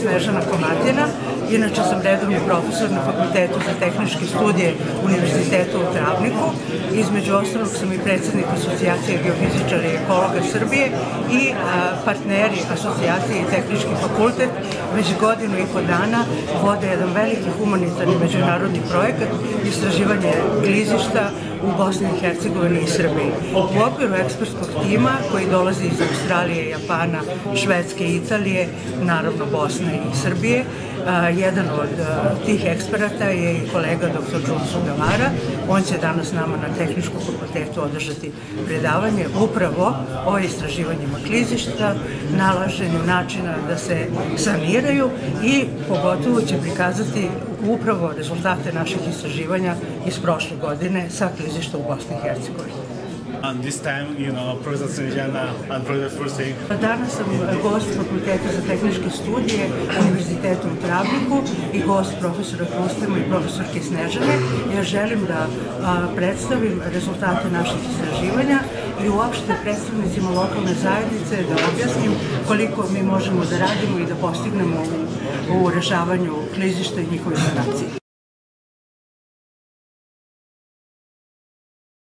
Snežana Komadina. Inače sam redovni profesor na Fakultetu za tehničke studije Univerziteta u Travniku. Između ostalog sam i predsjednik Asocijacije geofizičara i ekologa Srbije i partneri Asocijacije i Tehnički fakultet već godinu i po dana vode jedan veliki humanitarni međunarodni projekat istraživanje klizišta u Bosni i Hercegovini i Srbiji. U okviru ekspertskog tima koji dolazi iz Australije, Japana, Švedske, Italije, naravno Bosne i Srbije, jedan od tih eksperata je i kolega dr. Džunsu Gavara. On će danas nama na Tehničkom fakultetu održati predavanje upravo o istraživanjima klizišta, nalaženju načina da se saniraju i pogotovo će prikazati upravo rezultate naših istraživanja iz prošle godine sa klizišta u Bosni i Hercegovini. And this time, Professor Snežana and Professor Fursi. Danas sam gost Fakulteta za tehničke studije Univerziteta u Travniku i gost profesora Krustema i profesorke Snežane. Ja želim da predstavim rezultate naših istraživanja i uopšte predstavnicima lokalne zajednice da objasnim koliko mi možemo da radimo i da postignemo u rešavanju klizišta i njihovih sanacije.